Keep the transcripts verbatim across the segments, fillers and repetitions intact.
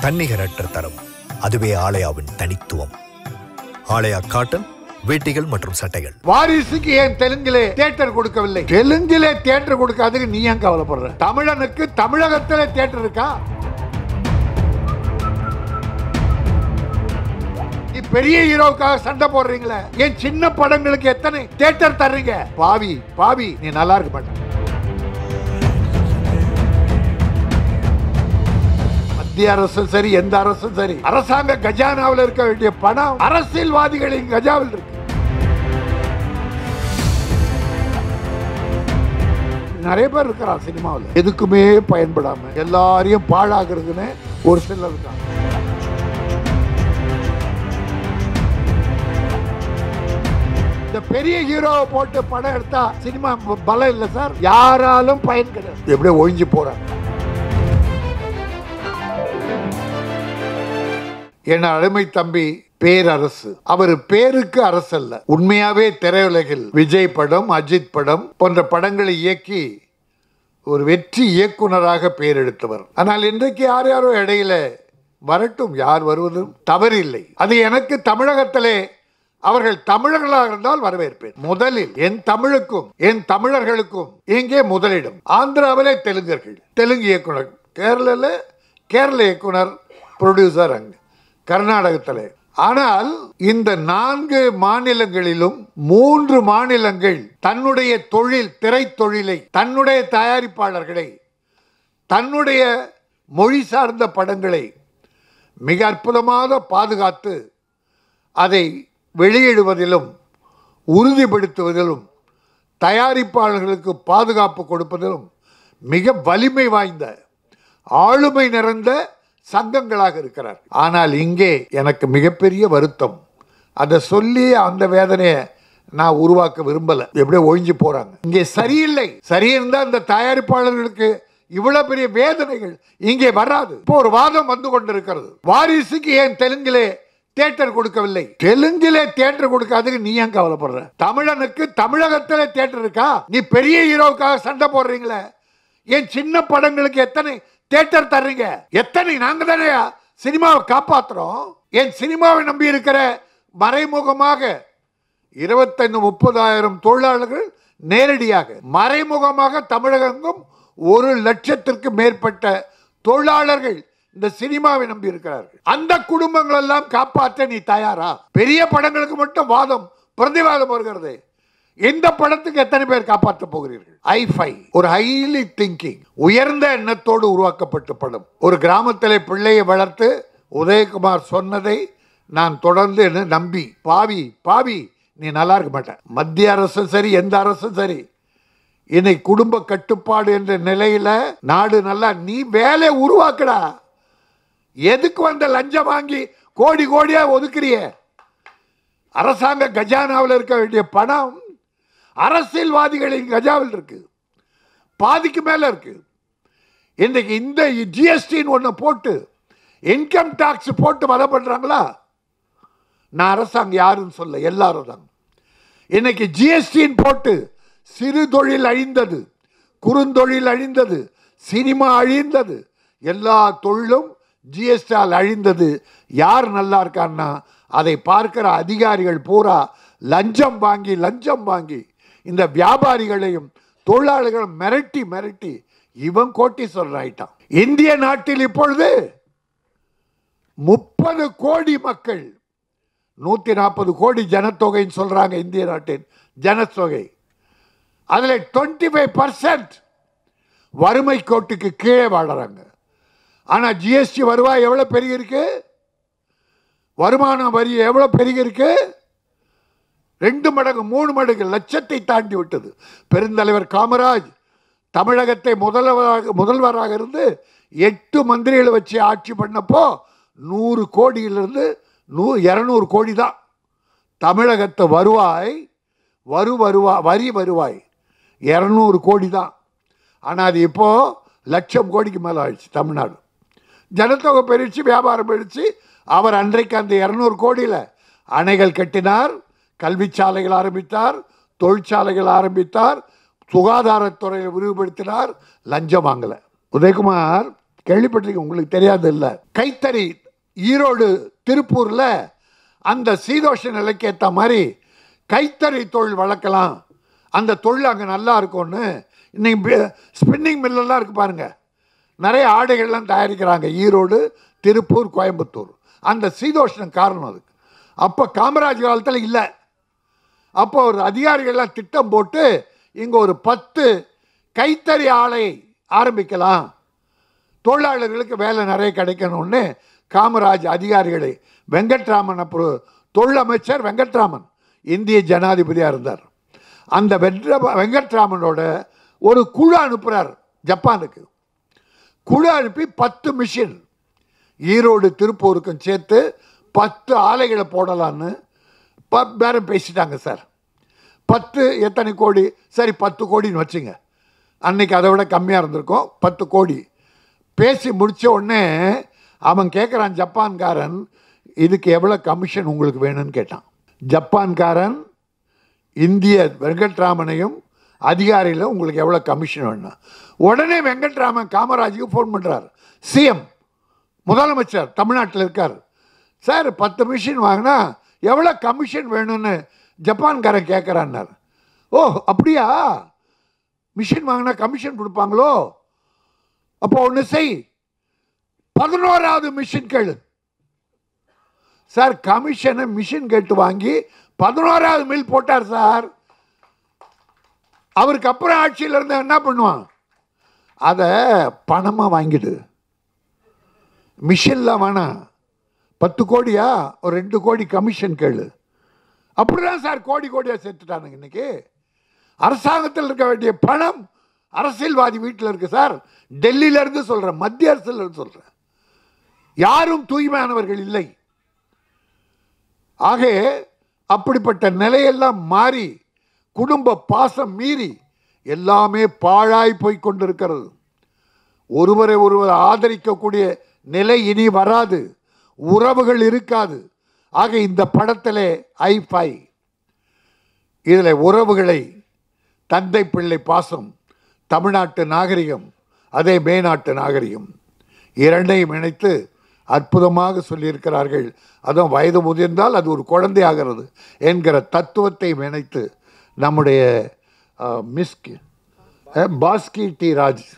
தன்னிகரற்ற தரம். அதுவே ஆலயாவின் தனித்துவம். ஆலயா காட்டன் வேட்டிகள் மற்றும் சட்டைகள். வாரிசுக்கு ஏன் தெலுங்கிலே தியேட்டர் கொடுக்கவில்லை? தெலுங்கிலே தியேட்டர் கொடுக்காததுக்கு நீ ஏன் கவலைப்படுற? தமிழனுக்கு தமிழகத்திலே தியேட்டர் இருக்கா? நீ பெரிய ஹீரோவுக்காக சண்டை போடுறீங்களே, ஏன் சின்ன படங்களுக்கு எத்தனை தியேட்டர் தர்றீங்க? பாவி பாவி, நீ நல்லா இருக்க மாட்ட. மத்திய அரசும் சரி, எந்த அரசும் சரி, அரசாங்க கஜானாவில் இருக்க வேண்டிய பணம் அரசியல்வாதிகளின் கஜாவில் இருக்கு. நிறைய பேர் இருக்கிறார் சினிமாவில், எதுக்குமே பயன்படாம எல்லாரையும் பாழாகிறதுன்னு ஒரு சிலர் இருக்காங்க. இந்த பெரிய ஹீரோவை போட்டு படம் எடுத்தா சினிமா பலம் இல்லை சார், யாராலும் பயன் கிடையாது. எப்படியோ ஒழிஞ்சு போறாங்க. என் அருமை தம்பி பேரரசு, அவர் பேருக்கு அரசு அல்ல, உண்மையாவே திரையுலகில் விஜய் படம், அஜித் படம் போன்ற படங்களை இயக்கி ஒரு வெற்றி இயக்குனராக பேர் எடுத்தவர். ஆனால் இன்றைக்கு யார் யாரோ இடையில வரட்டும், யார் வருவதும் தவறில்லை. அது எனக்கு தமிழகத்திலே அவர்கள் தமிழர்களாக இருந்தால் வரவேற்பேன். முதலில் என் தமிழுக்கும் என் தமிழர்களுக்கும் இங்கே முதலிடம். ஆந்திராவிலே தெலுங்கர்கள், தெலுங்கு இயக்குனர், கேரளாவில் கேரள இயக்குனர் ப்ரொடியூசர், அங்கு கர்நாடகத்தில். ஆனால் இந்த நான்கு மாநிலங்களிலும் மூன்று மாநிலங்கள் தன்னுடைய தொழில், திரைத்தொழிலை, தன்னுடைய தயாரிப்பாளர்களை, தன்னுடைய மொழி சார்ந்த படங்களை மிக அற்புதமாக பாதுகாத்து அதை வெளியிடுவதிலும் உறுதிப்படுத்துவதிலும் தயாரிப்பாளர்களுக்கு பாதுகாப்பு கொடுப்பதிலும் மிக வலிமை வாய்ந்த ஆளுமை நிறைந்த சங்கங்களாக இருக்கிறார். ஆனால் இங்கே எனக்கு மிகப்பெரிய வருத்தம், அதை சொல்லி அந்த வேதனையை நான் உருவாக்க விரும்பல. எப்படியோ ஒழிஞ்சு போறாங்க. இங்கே சரியில்லை. சரியிருந்தா இந்த தயாரிப்பாளர்களுக்கு இவ்வளவு பெரிய வேதனைகள் இங்கே வராது. இப்போ ஒரு வாதம் வந்து கொண்டிருக்கிறது, வாரிசுக்கு ஏன் தெலுங்கிலே தியேட்டர் கொடுக்கவில்லை? தெலுங்கிலே தியேட்டர் கொடுக்காததுக்கு நீ ஏன் கவலைப்படுற? தமிழனுக்கு தமிழகத்திலே தியேட்டர் இருக்கா? நீ பெரிய ஹீரோவுக்காக சண்டை போடுறீங்களே, ஏன் சின்ன படங்களுக்கு எத்தனை தியேட்டர் தர்றீங்க? எத்தனை? நாங்க தானே சினிமாவை காப்பாற்றுறோம். என் சினிமாவை நம்பி இருக்கிற மறைமுகமாக இருபத்தைந்து முப்பதாயிரம் தொழிலாளர்கள் நேரடியாக, மறைமுகமாக தமிழகங்கும் ஒரு லட்சத்திற்கு மேற்பட்ட தொழிலாளர்கள் இந்த சினிமாவை நம்பி இருக்கிறார்கள். அந்த குடும்பங்கள் எல்லாம் காப்பாற்ற நீ தயாரா? பெரிய படங்களுக்கு மட்டும் வாதம் பிரதிவாதம் வருகிறது. இந்த படத்துக்கு எத்தனை பேர் காப்பாற்ற போகிறீர்கள்? ஐ ஃபை ஒரு ஹைலி திங்கிங், உயர்ந்த எண்ணத்தோடு உருவாக்கப்பட்ட படம். ஒரு கிராமத்திலே பிள்ளையை வளர்த்து உதயகுமார் சொன்னதை நான் தொடர்ந்து என்ன நம்பி, பாவி பாவி நீ நல்லா இருக்க மாட்டேன். மத்திய அரசும் சரி, எந்த அரசும் சரி, இன்னைக்கு குடும்ப கட்டுப்பாடு என்ற நிலையில நாடு நல்லா, நீ வேலை உருவாக்கடா. எதுக்கு வந்த லஞ்சம் வாங்கி கோடி கோடியா ஒதுக்குறிய? அரசாங்க கஜானாவில் இருக்க வேண்டிய பணம் அரசியல்வாதிகளின் கஜாவில் இருக்கு, பாதிக்கு மேல இருக்கு. இன்றைக்கு இந்த ஜிஎஸ்டின்னு ஒன்று போட்டு இன்கம் டாக்ஸ் போட்டு வர பண்றாங்களா? நான் அரசாங்கம் யாருன்னு சொல்ல, எல்லாரும் தான். இன்னைக்கு ஜிஎஸ்டின்னு போட்டு சிறு தொழில் அழிந்தது, குறுந்தொழில் அழிந்தது, சினிமா அழிந்தது, எல்லா தொழிலும் ஜிஎஸ்டியால் அழிந்தது. யார் நல்லா இருக்கான்னா அதை பார்க்கிற அதிகாரிகள் பூரா லஞ்சம் வாங்கி லஞ்சம் வாங்கி இந்த வியாபாரிகளையும் தொழிலாளர்களும் மிரட்டி மிரட்டி இவன் கோட்டீஸ்வரன் ஆயிட்டான். இந்திய நாட்டில் இப்பொழுது முப்பது கோடி மக்கள், நூத்தி நாற்பது கோடி ஜனத்தொகைன்னு சொல்றாங்க இந்திய நாட்டின் ஜனத்தொகை. அதுல டுவெண்ட்டி ஃபைவ் பர்சன்ட் வறுமை கோட்டுக்கு கீழே வாழறாங்க. ஆனா ஜிஎஸ்டி வருவாய் எவ்வளவு பெருகி இருக்கு, வருமான வரி எவ்வளவு பெருகி இருக்கு? ரெண்டு மடங்கு மூணு மடங்கு, லட்சத்தை தாண்டி விட்டது. பெருந்தலைவர் காமராஜ் தமிழகத்தை முதல்வராக முதல்வராக இருந்து எட்டு மந்திரிகளை வச்சு ஆட்சி பண்ணப்போ நூறு கோடியிலிருந்து நூ இருநூறு கோடி தான் தமிழகத்தை வருவாய். வரு வருவா வரி வருவாய் இருநூறு கோடி தான். ஆனால் அது இப்போ லட்சம் கோடிக்கு மேலே ஆயிடுச்சு. தமிழ்நாடு ஜனத்தொகை பெருச்சு, வியாபாரம் பெருச்சு. அவர் அன்றைக்கு அந்த இருநூறு கோடியில் அணைகள் கட்டினார், கல்வி சாலைகள் ஆரம்பித்தார், தொழிற்சாலைகள் ஆரம்பித்தார், சுகாதாரத்துறையை விரிவுபடுத்தினார், லஞ்சம் வாங்கலை. உதயகுமார் கேள்விப்பட்டிருக்கீங்க, உங்களுக்கு தெரியாது இல்லை. கைத்தறி ஈரோடு திருப்பூரில் அந்த சீதோஷ நிலைக்கு ஏற்ற மாதிரி கைத்தறி தொழில் வளர்க்கலாம், அந்த தொழில் அங்கே நல்லா இருக்கும்னு இன்னைக்கு ஸ்பின்னிங் மில்லெல்லாம் இருக்குது பாருங்கள், நிறைய ஆடைகள்லாம் தயாரிக்கிறாங்க ஈரோடு, திருப்பூர், கோயம்புத்தூர். அந்த சீதோஷ்ணம் காரணம் அதுக்கு. அப்போ காமராஜ் காலத்தில் இல்லை. அப்போ ஒரு அதிகாரிகள்லாம் திட்டம் போட்டு இங்கே ஒரு பத்து கைத்தறி ஆலை ஆரம்பிக்கலாம், தொழிலாளர்களுக்கு வேலை நிறைய கிடைக்கணும்னு காமராஜ் அதிகாரிகளை, வெங்கட்ராமன் அப்புறம் தொழில் அமைச்சர் வெங்கட்ராமன் இந்திய ஜனாதிபதியாக இருந்தார். அந்த வென்ற வெங்கட்ராமனோட ஒரு குழு அனுப்புகிறார் ஜப்பானுக்கு. குழு அனுப்பி பத்து மிஷின் ஈரோடு திருப்பூருக்கும் சேர்த்து பத்து ஆலைகளை போடலான்னு பேரம் பேசிட்டாங்க சார். பத்து எத்தனை கோடி? சரி பத்து கோடின்னு வச்சுங்க, அன்னைக்கு அதை விட கம்மியாக இருந்திருக்கும். பத்து கோடி பேசி முடித்த உடனே அவன் கேட்குறான், ஜப்பான்காரன், இதுக்கு எவ்வளோ கமிஷன் உங்களுக்கு வேணும்னு கேட்டான். ஜப்பான்காரன் இந்திய வெங்கட்ராமனையும் அதிகாரியில் உங்களுக்கு எவ்வளோ கமிஷன் வேணும். உடனே வெங்கட்ராமன் காமராஜுக்கு ஃபோன் பண்ணுறார். சிஎம் முதலமைச்சர் தமிழ்நாட்டில் இருக்கார். சார் பத்து மிஷின் வாங்கினா எவ்வளோ கமிஷன் வேணும்னு ஜப்பான்காரன் கேட்குறான்னார். ஓ அப்படியா, மிஷின் வாங்கினா கமிஷன் கொடுப்பாங்களோ? அப்போ ஒன்று செய், பதினோராவது மிஷின் கேளு. சார் கமிஷனை மிஷின் கேட்டு வாங்கி பதினோராவது மில் போட்டார் சார். அவருக்கு அப்புறம் ஆட்சியில் இருந்த என்ன பண்ணுவான், அதை பணமாக வாங்கிடு, மிஷின்லாம் வேணாம். பத்து கோடியா, ஒரு ரெண்டு கோடி கமிஷன் கேளு. அப்படிதான் சார் கோடி கோடியாக சேர்த்துட்டானுங்க. இன்னைக்கு அரசாங்கத்தில் இருக்க வேண்டிய பணம் அரசியல்வாதி வீட்டில் இருக்கு சார். டெல்லியிலேருந்து சொல்கிறேன், மத்திய அரசிலிருந்து சொல்கிறேன், யாரும் தூய்மையானவர்கள் இல்லை. ஆக அப்படிப்பட்ட நிலையெல்லாம் மாறி குடும்ப பாசம் மீறி எல்லாமே பாழாய் போய் கொண்டிருக்கிறது. ஒருவரை ஒருவர் ஆதரிக்கக்கூடிய நிலை இனி வராது, உறவுகள் இருக்காது. ஆக இந்த படத்திலே ஐஃபை, இதில் உறவுகளை, தந்தை பிள்ளை பாசம், தமிழ்நாட்டு நாகரிகம், அதே மேநாட்டு நாகரிகம் இரண்டையும் இணைத்து அற்புதமாக சொல்லியிருக்கிறார்கள். அதுவும் வயது முதிர்ந்தால் அது ஒரு குழந்தையாகிறது என்கிற தத்துவத்தை இணைத்து நம்முடைய மிஸ்கி பாஸ்கி டி ராஜ்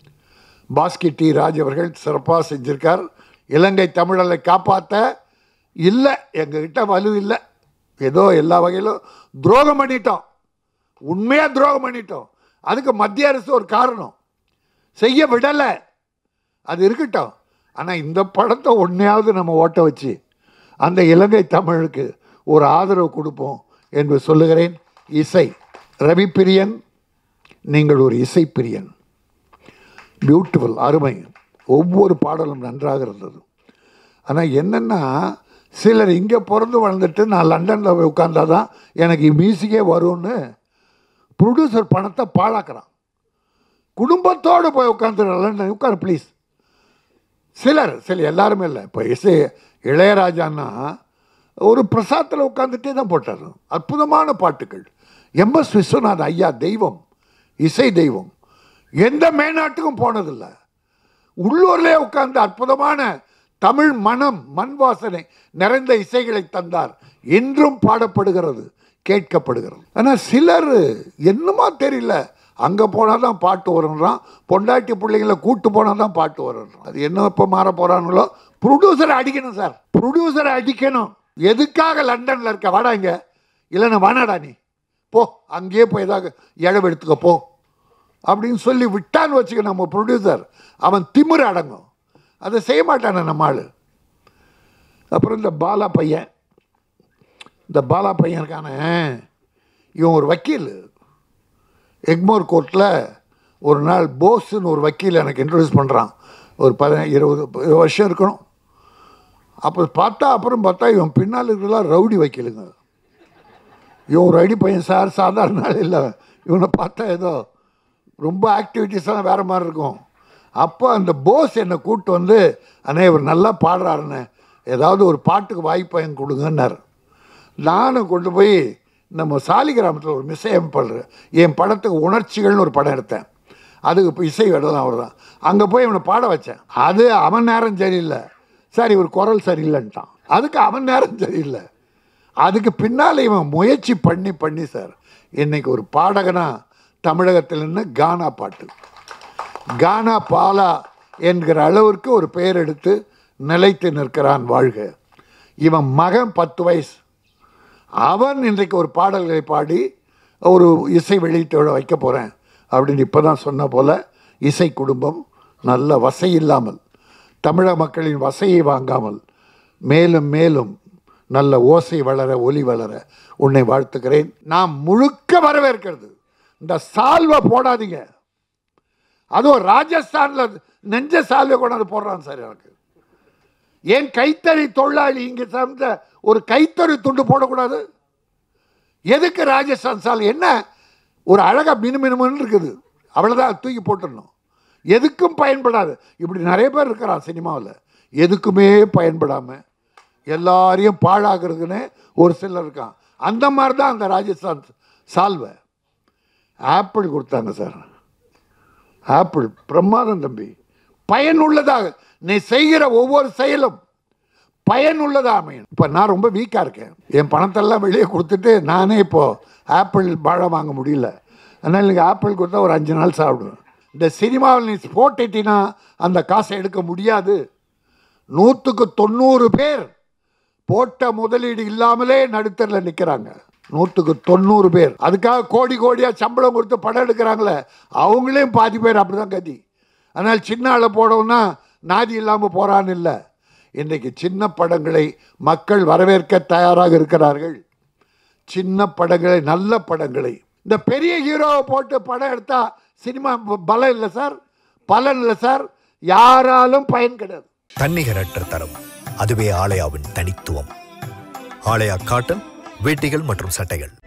பாஸ்கி டி ராஜ் அவர்கள் சிறப்பாக செஞ்சிருக்கார். இலங்கை தமிழரை காப்பாற்ற இல்லை, எங்ககிட்ட வலு இல்லை, ஏதோ எல்லா வகையிலும் துரோகம் பண்ணிட்டோம், உண்மையாக துரோகம் பண்ணிட்டோம். அதுக்கு மத்திய அரசு ஒரு காரணம், செய்ய விடலை, அது இருக்கட்டும். ஆனால் இந்த படத்தை ஒன்றையாவது நம்ம ஓட்ட வச்சு அந்த இலங்கை தமிழுக்கு ஒரு ஆதரவு கொடுப்போம் என்று சொல்லுகிறேன். இசை, ரவி பிரியன், நீங்கள் ஒரு இசை பிரியன், பியூட்டிஃபுல், அருமை, ஒவ்வொரு பாடலும் நன்றாக இருந்தது. ஆனால் என்னென்னா, சிலர் இங்கே பிறந்து வளர்ந்துட்டு நான் லண்டனில் போய் உட்கார்ந்தா தான் எனக்கு மியூசிக்கே வரும்னு ப்ரொடியூசர் பணத்தை பாழாக்குறான். குடும்பத்தோடு போய் உட்காந்து லண்டன் உட்கார் ப்ளீஸ். சிலர் சில எல்லாருமே இல்லை. இப்போ இசை இளையராஜான்னா ஒரு பிரசாத்தில் உட்காந்துட்டே தான் போட்டார், அற்புதமான பாட்டுகள். எம் எஸ் விஸ்வநாதன் ஐயா தெய்வம், இசை தெய்வம், எந்த மேநாட்டுக்கும் போனதில்லை, உள்ளூர்லேயே உட்கார்ந்து அற்புதமான தமிழ் மனம், மண் வாசனை நிறைந்த இசைகளை தந்தார். இன்றும் பாடப்படுகிறது, கேட்கப்படுகிறது. ஆனால் சிலர் என்னமா தெரியல, அங்கே போனால் தான் பாட்டு வருன்றான், பொண்டாட்டி பிள்ளைங்களை கூட்டு போனால் தான் பாட்டு வருன்றான். அது என்ன இப்போ மாற போகிறாங்களோ. ப்ரொடியூசரை அடிக்கணும் சார், ப்ரொடியூசரை அடிக்கணும். எதுக்காக லண்டனில் இருக்க, வாடா இங்கே, இல்லைன்னா வானாடா நீ போ, அங்கேயே போய் ஏதாவது இழவு எடுத்துக்க போ அப்படின்னு சொல்லி விட்டான்னு வச்சுக்க நம்ம ப்ரொடியூசர், அவன் திமிர அடங்கும். அதை செய்ய மாட்டானே நம்ம ஆள். அப்புறம் இந்த பாலா பையன், இந்த பாலா பையன் இருக்கான, இவன் ஒரு வக்கீல். எக்மோர் கோர்ட்டில் ஒரு நாள் போஸ்ன்னு ஒரு வக்கீல் எனக்கு இன்ட்ரடியூஸ் பண்ணுறான். ஒரு பதின இருபது இருபது வருஷம் இருக்கணும். அப்போ பார்த்தா அப்புறம் பார்த்தா இவன் பின்னால் இருக்கிறதெல்லாம் ரவுடி வக்கீலுங்க. இவன் ஒரு அடி பையன் சார், சாதாரண நாள் இல்லை. இவனை பார்த்தா ஏதோ ரொம்ப ஆக்டிவிட்டீஸ்லாம் வேறு மாதிரி இருக்கும். அப்போ அந்த போஸ் என்னை கூப்பிட்டு வந்து, அண்ணே இவர் நல்லா பாடுறாருண்ணே, ஏதாவது ஒரு பாட்டுக்கு வாய்ப்பயன் கொடுங்கன்னார். நானும் கொண்டு போய் நம்ம சாலிகிராமத்தில் ஒரு மிஸ்ஸையம் படுறேன், என் படத்துக்கு உணர்ச்சிகள்னு ஒரு படம் எடுத்தேன். அதுக்கு இப்போ இசை வேடலாம் அவர் தான். அங்கே போய் இவனை பாட வச்சேன். அது அவன் நேரம் சரியில்லை சார், இவர் குரல் சரியில்லைன்ட்டான். அதுக்கு அவன் நேரம் சரியில்லை. அதுக்கு பின்னால் இவன் முயற்சி பண்ணி பண்ணி சார் இன்னைக்கு ஒரு பாடகனா தமிழகத்தில் நின்று கானா பாட்டு கானா பாலா என்கிற அளவிற்கு ஒரு பெயர் எடுத்து நிலைத்து நிற்கிறான். வாழ்க. இவன் மகன் பத்து வயசு, அவன் இன்றைக்கு ஒரு பாடல்களை பாடி ஒரு இசை வெளியீட்டோட வைக்க போகிறேன் அப்படின்னு இப்போ தான் சொன்ன போல் இசை குடும்பம் நல்ல வசை இல்லாமல், தமிழக மக்களின் வசையை வாங்காமல் மேலும் மேலும் நல்ல ஓசை வளர ஒலி வளர உன்னை வாழ்த்துக்கிறேன். நான் முழுக்க வரவேற்கிறது. இந்த சால்வை போடாதீங்க. அதுவும் ராஜஸ்தானில் நெஞ்ச சால்வை கொண்டாந்து போடுறான் சார். எனக்கு ஏன் கைத்தறி தொழிலாளி இங்கே சார்ந்த ஒரு கைத்தறி துண்டு போடக்கூடாது? எதுக்கு ராஜஸ்தான் சால்? என்ன ஒரு அழகாக மினு மினுமின்னு இருக்குது, அவ்வளோதான், தூக்கி போட்டுடணும். எதுக்கும் பயன்படாது. இப்படி நிறைய பேர் இருக்கிறான் சினிமாவில், எதுக்குமே பயன்படாமல் எல்லாரையும் பாழாகிறதுன்னு ஒரு சிலர் இருக்கான். அந்த மாதிரி தான் அந்த ராஜஸ்தான் சால்வை. ஆப்பிள் கொடுத்தாங்க சார். ஆப்பிள் பிரமாதம் தம்பி, பயனுள்ளதாக. நீ செய்கிற ஒவ்வொரு செயலும் பயனுள்ளதாக அமையும். இப்போ நான் ரொம்ப வீக்காக இருக்கேன், என் பணத்தெல்லாம் வெளியே கொடுத்துட்டு நானே இப்போது ஆப்பிள் பழம் வாங்க முடியல. அதனால் நீங்கள் ஆப்பிள் கொடுத்தா ஒரு அஞ்சு நாள் சாப்பிடுவேன். இந்த சினிமாவில் நீ போட்டுட்டினா அந்த காசை எடுக்க முடியாது. நூற்றுக்கு தொண்ணூறு பேர் போட்ட முதலீடு இல்லாமலே நடுத்தரில் நிற்கிறாங்க. நூற்றுக்கு தொண்ணூறு பேர் அதுக்காக கோடி கோடியாக சம்பளம் கொடுத்து படம் எடுக்கிறாங்களே, அவங்களையும் பாதி பேர் அப்படி தான் கதி. அதனால் சின்ன ஆளை போடவுன்னா நாதி இல்லாமல் போகிறான்னு இல்லை. இன்றைக்கு சின்ன படங்களை மக்கள் வரவேற்க தயாராக இருக்கிறார்கள். சின்ன படங்களை, நல்ல படங்களை. இந்த பெரிய ஹீரோவை போட்டு படம் எடுத்தால் சினிமா பலம் இல்லை சார், பலன் இல்லை சார், யாராலும் பயன் கிடையாது. தன்னிகரற்ற தரம், அதுவே ஆலயாவின் தனித்துவம். ஆலயா காட்டன் வேட்டிகள் மற்றும் சட்டைகள்.